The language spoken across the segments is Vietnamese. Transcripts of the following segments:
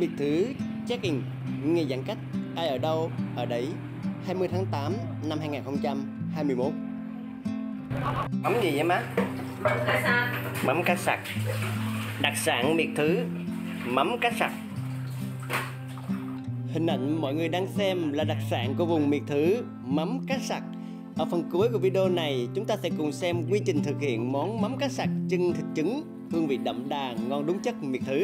Miệt Thứ check-in ngày giãn cách, ai ở đâu ở đấy, 20 tháng 8 năm 2021. Mắm gì vậy má? Mắm cá sặc. Mắm cá sặc. Đặc sản Miệt Thứ, mắm cá sặc. Hình ảnh mọi người đang xem là đặc sản của vùng Miệt Thứ, mắm cá sặc. Ở phần cuối của video này, chúng ta sẽ cùng xem quy trình thực hiện món mắm cá sặc chân thịt trứng, hương vị đậm đà, ngon đúng chất Miệt Thứ.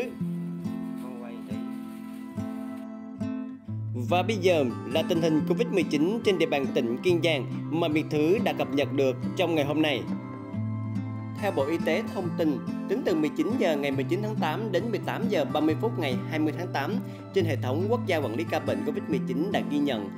Và bây giờ là tình hình Covid-19 trên địa bàn tỉnh Kiên Giang mà Miệt Thứ đã cập nhật được trong ngày hôm nay. Theo Bộ Y tế thông tin, tính từ 19 giờ ngày 19 tháng 8 đến 18 giờ 30 phút ngày 20 tháng 8, trên hệ thống quốc gia quản lý ca bệnh Covid-19 đã ghi nhận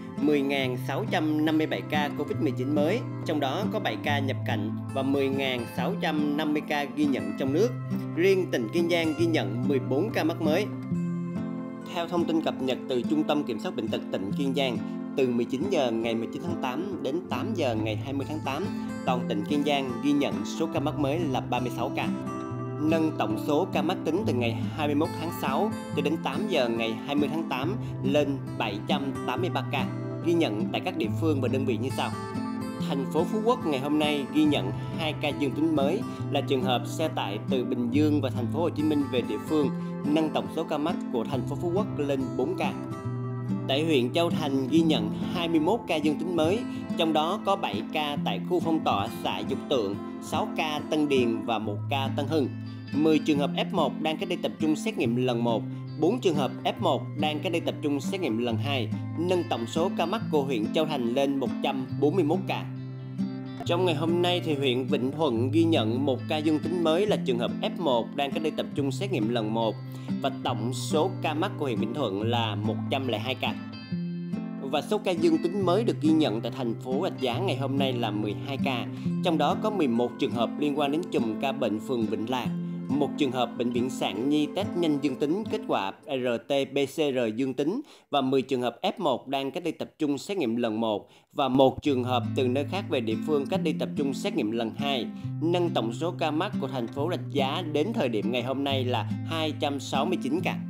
10.657 ca Covid-19 mới, trong đó có 7 ca nhập cảnh và 10.650 ca ghi nhận trong nước. Riêng tỉnh Kiên Giang ghi nhận 14 ca mắc mới. Theo thông tin cập nhật từ Trung tâm Kiểm soát Bệnh tật tỉnh Kiên Giang, từ 19 giờ ngày 19 tháng 8 đến 8 giờ ngày 20 tháng 8, toàn tỉnh Kiên Giang ghi nhận số ca mắc mới là 36 ca. Nâng tổng số ca mắc tính từ ngày 21 tháng 6 cho đến 8 giờ ngày 20 tháng 8 lên 783 ca, ghi nhận tại các địa phương và đơn vị như sau. Thành phố Phú Quốc ngày hôm nay ghi nhận 2 ca dương tính mới là trường hợp xe tải từ Bình Dương và Thành phố Hồ Chí Minh về địa phương, nâng tổng số ca mắc của thành phố Phú Quốc lên 4 ca. Tại huyện Châu Thành ghi nhận 21 ca dương tính mới, trong đó có 7 ca tại khu phong tỏa xã Dục Tượng, 6 ca Tân Điền và 1 ca Tân Hưng. 10 trường hợp F1 đang cách ly tập trung xét nghiệm lần 1, 4 trường hợp F1 đang cách ly tập trung xét nghiệm lần 2, nâng tổng số ca mắc của huyện Châu Thành lên 141 ca. Trong ngày hôm nay thì huyện Vĩnh Thuận ghi nhận 1 ca dương tính mới là trường hợp F1 đang cách ly tập trung xét nghiệm lần 1 và tổng số ca mắc của huyện Vĩnh Thuận là 102 ca. Và số ca dương tính mới được ghi nhận tại thành phố Rạch Giá ngày hôm nay là 12 ca, trong đó có 11 trường hợp liên quan đến chùm ca bệnh phường Vĩnh Lạc, 1 trường hợp bệnh viện Sản Nhi test nhanh dương tính kết quả RT-PCR dương tính và 10 trường hợp F1 đang cách ly tập trung xét nghiệm lần 1 và 1 trường hợp từ nơi khác về địa phương cách ly tập trung xét nghiệm lần 2, nâng tổng số ca mắc của thành phố Rạch Giá đến thời điểm ngày hôm nay là 269 ca.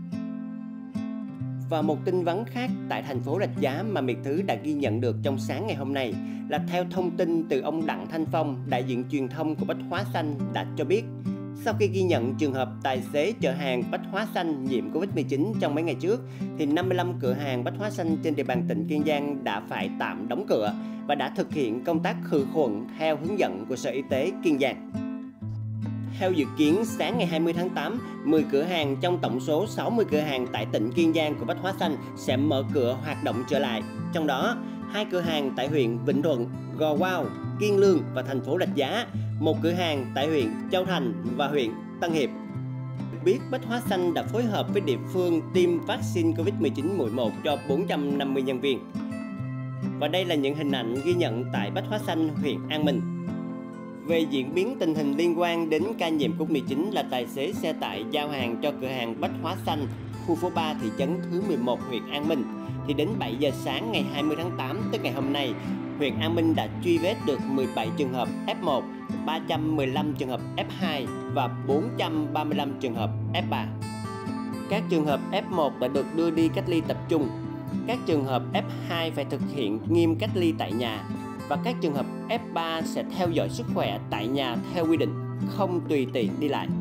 Và một tin vắn khác tại thành phố Rạch Giá mà Miệt Thứ đã ghi nhận được trong sáng ngày hôm nay là theo thông tin từ ông Đặng Thanh Phong, đại diện truyền thông của Bách Hóa Xanh đã cho biết, sau khi ghi nhận trường hợp tài xế chở hàng Bách Hóa Xanh nhiễm Covid-19 trong mấy ngày trước, thì 55 cửa hàng Bách Hóa Xanh trên địa bàn tỉnh Kiên Giang đã phải tạm đóng cửa và đã thực hiện công tác khử khuẩn theo hướng dẫn của Sở Y tế Kiên Giang. Theo dự kiến, sáng ngày 20 tháng 8, 10 cửa hàng trong tổng số 60 cửa hàng tại tỉnh Kiên Giang của Bách Hóa Xanh sẽ mở cửa hoạt động trở lại. Trong đó, 2 cửa hàng tại huyện Vĩnh Thuận, Gò Quao, Kiên Lương và thành phố Rạch Giá, 1 cửa hàng tại huyện Châu Thành và huyện Tân Hiệp. Được biết, Bách Hóa Xanh đã phối hợp với địa phương tiêm vaccine Covid-19 mũi 1 cho 450 nhân viên. Và đây là những hình ảnh ghi nhận tại Bách Hóa Xanh, huyện An Minh. Về diễn biến tình hình liên quan đến ca nhiễm Covid-19 là tài xế xe tải giao hàng cho cửa hàng Bách Hóa Xanh, khu phố 3 thị trấn thứ 11 huyện An Minh, thì đến 7 giờ sáng ngày 20 tháng 8 tức ngày hôm nay, huyện An Minh đã truy vết được 17 trường hợp F1, 315 trường hợp F2 và 435 trường hợp F3. Các trường hợp F1 đã được đưa đi cách ly tập trung. Các trường hợp F2 phải thực hiện nghiêm cách ly tại nhà. Và các trường hợp F3 sẽ theo dõi sức khỏe tại nhà theo quy định, không tùy tiện đi lại.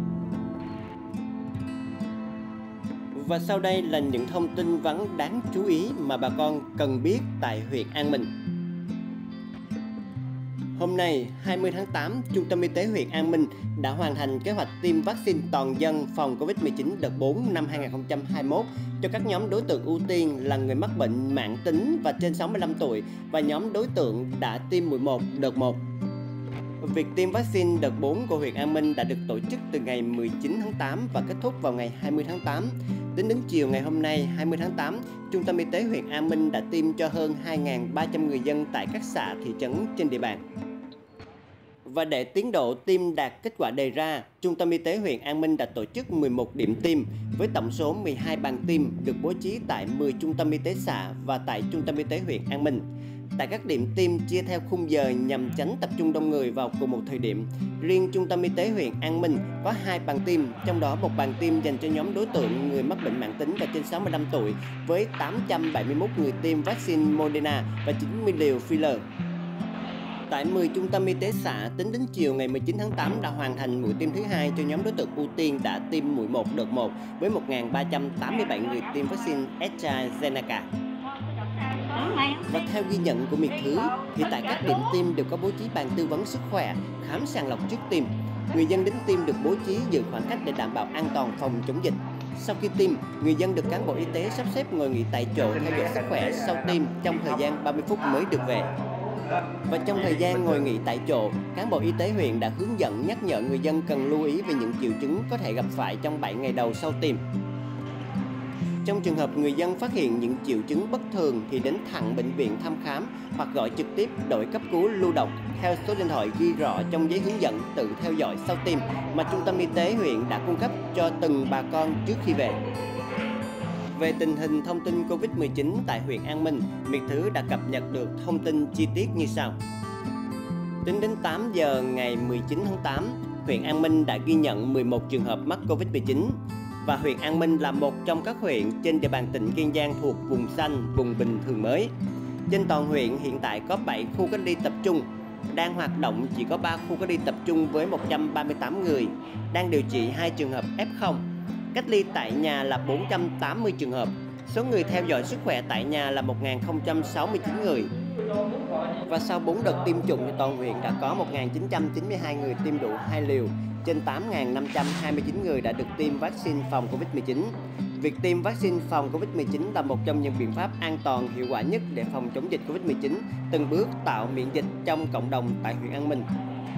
Và sau đây là những thông tin vắn đáng chú ý mà bà con cần biết tại huyện An Minh. Hôm nay, 20 tháng 8, Trung tâm Y tế huyện An Minh đã hoàn thành kế hoạch tiêm vaccine toàn dân phòng Covid-19 đợt 4 năm 2021 cho các nhóm đối tượng ưu tiên là người mắc bệnh mãn tính và trên 65 tuổi và nhóm đối tượng đã tiêm mũi 1 đợt 1. Việc tiêm vaccine đợt 4 của huyện An Minh đã được tổ chức từ ngày 19 tháng 8 và kết thúc vào ngày 20 tháng 8. Tính đến chiều ngày hôm nay, 20 tháng 8, Trung tâm Y tế huyện An Minh đã tiêm cho hơn 2.300 người dân tại các xã, thị trấn trên địa bàn. Và để tiến độ tiêm đạt kết quả đề ra, Trung tâm Y tế huyện An Minh đã tổ chức 11 điểm tiêm với tổng số 12 bàn tiêm được bố trí tại 10 trung tâm y tế xã và tại Trung tâm Y tế huyện An Minh. tại các điểm tiêm chia theo khung giờ nhằm tránh tập trung đông người vào cùng một thời điểm. Riêng Trung tâm Y tế huyện An Minh có 2 bàn tiêm, trong đó một bàn tiêm dành cho nhóm đối tượng người mắc bệnh mãn tính và trên 65 tuổi với 871 người tiêm vaccine Moderna và 90 liều filler. Tại 10 trung tâm y tế xã, tính đến chiều ngày 19 tháng 8 đã hoàn thành mũi tiêm thứ 2 cho nhóm đối tượng ưu tiên đã tiêm mũi 1 đợt 1 với 1.387 người tiêm vaccine AstraZeneca. Và theo ghi nhận của Miệt Thứ, thì tại các điểm tiêm đều có bố trí bàn tư vấn sức khỏe, khám sàng lọc trước tiêm. Người dân đến tiêm được bố trí giữ khoảng cách để đảm bảo an toàn phòng chống dịch. Sau khi tiêm, người dân được cán bộ y tế sắp xếp ngồi nghỉ tại chỗ theo dõi sức khỏe sau tiêm trong thời gian 30 phút mới được về. Và trong thời gian ngồi nghỉ tại chỗ, cán bộ y tế huyện đã hướng dẫn nhắc nhở người dân cần lưu ý về những triệu chứng có thể gặp phải trong 7 ngày đầu sau tiêm. Trong trường hợp người dân phát hiện những triệu chứng bất thường thì đến thẳng bệnh viện thăm khám hoặc gọi trực tiếp đội cấp cứu lưu động theo số điện thoại ghi rõ trong giấy hướng dẫn tự theo dõi sau tiêm mà Trung tâm Y tế huyện đã cung cấp cho từng bà con trước khi về. Về tình hình thông tin Covid-19 tại huyện An Minh, Miệt Thứ đã cập nhật được thông tin chi tiết như sau. Tính đến 8 giờ ngày 19 tháng 8, huyện An Minh đã ghi nhận 11 trường hợp mắc Covid-19 và huyện An Minh là một trong các huyện trên địa bàn tỉnh Kiên Giang thuộc vùng xanh, vùng bình thường mới. Trên toàn huyện hiện tại có 7 khu cách ly tập trung, đang hoạt động chỉ có 3 khu cách ly tập trung với 138 người, đang điều trị 2 trường hợp F0. Cách ly tại nhà là 480 trường hợp, số người theo dõi sức khỏe tại nhà là 1.069 người. Và sau 4 đợt tiêm chủng thì toàn huyện đã có 1.992 người tiêm đủ 2 liều, trên 8.529 người đã được tiêm vaccine phòng Covid-19. Việc tiêm vaccine phòng Covid-19 là một trong những biện pháp an toàn hiệu quả nhất để phòng chống dịch Covid-19, từng bước tạo miễn dịch trong cộng đồng tại huyện An Minh.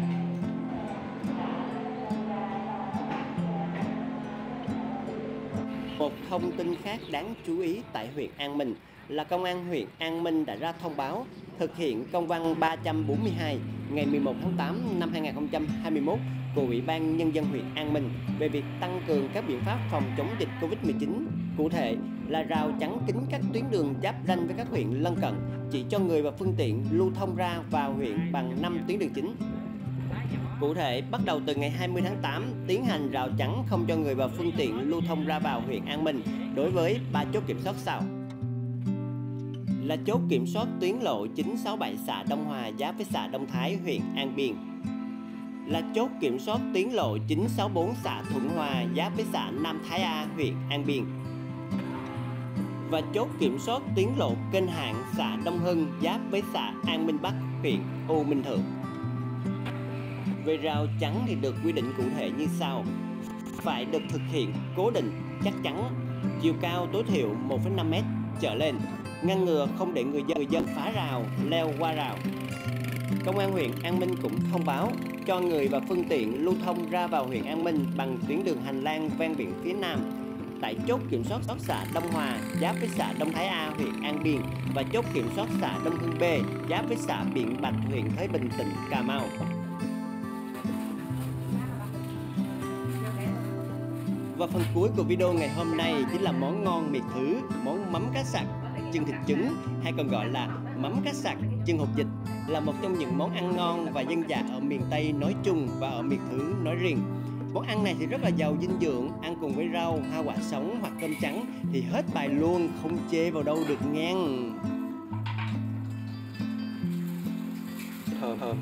Một thông tin khác đáng chú ý tại huyện An Minh là Công an huyện An Minh đã ra thông báo thực hiện công văn 342 ngày 11 tháng 8 năm 2021 của Ủy ban Nhân dân huyện An Minh về việc tăng cường các biện pháp phòng chống dịch Covid-19. Cụ thể là rào chắn kín các tuyến đường giáp ranh với các huyện lân cận, chỉ cho người và phương tiện lưu thông ra vào huyện bằng 5 tuyến đường chính. Cụ thể, bắt đầu từ ngày 20 tháng 8, tiến hành rào chắn không cho người và phương tiện lưu thông ra vào huyện An Minh đối với 3 chốt kiểm soát sau. Là chốt kiểm soát tuyến lộ 967 xã Đông Hòa giáp với xã Đông Thái, huyện An Biên. Là chốt kiểm soát tuyến lộ 964 xã Thuận Hòa giáp với xã Nam Thái A, huyện An Biên. Và chốt kiểm soát tuyến lộ Kênh Hạn xã Đông Hưng giáp với xã An Minh Bắc, huyện U Minh Thượng. Về rào chắn thì được quy định cụ thể như sau: phải được thực hiện cố định, chắc chắn, chiều cao tối thiểu 1,5 m trở lên, ngăn ngừa không để người dân phá rào, leo qua rào. Công an huyện An Minh cũng thông báo cho người và phương tiện lưu thông ra vào huyện An Minh bằng tuyến đường hành lang ven biển phía Nam tại chốt kiểm soát xã Đông Hòa giáp với xã Đông Thái A, huyện An Biên và chốt kiểm soát xã Đông Hưng B giáp với xã Biển Bạch, huyện Thới Bình, tỉnh Cà Mau. Và phần cuối của video ngày hôm nay chính là món ngon Miệt Thứ, món mắm cá sặc, chân thịt trứng hay còn gọi là mắm cá sặc, chân hột vịt, là một trong những món ăn ngon và dân dã ở miền Tây nói chung và ở Miệt Thứ nói riêng. Món ăn này thì rất là giàu dinh dưỡng, ăn cùng với rau, hoa quả sống hoặc cơm trắng thì hết bài luôn, không chê vào đâu được ngang. Thơm.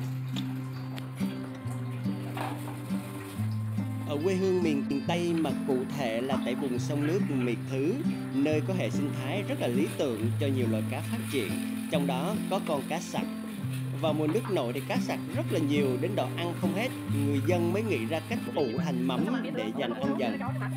Ở quê hương miền Tây mà cụ thể là tại vùng sông nước Miệt Thứ, nơi có hệ sinh thái rất là lý tưởng cho nhiều loài cá phát triển, trong đó có con cá sặc. Vào mùa nước nổi thì cá sặc rất là nhiều, đến độ ăn không hết, người dân mới nghĩ ra cách ủ thành mắm để dành ăn dần.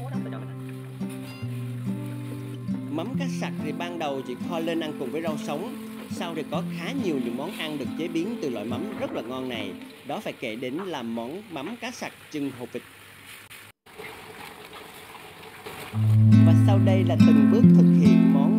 Mắm cá sặc thì ban đầu chỉ kho lên ăn cùng với rau sống, sau thì có khá nhiều những món ăn được chế biến từ loại mắm rất là ngon này. Đó phải kể đến là món mắm cá sặc chân hột vịt. Và sau đây là từng bước thực hiện món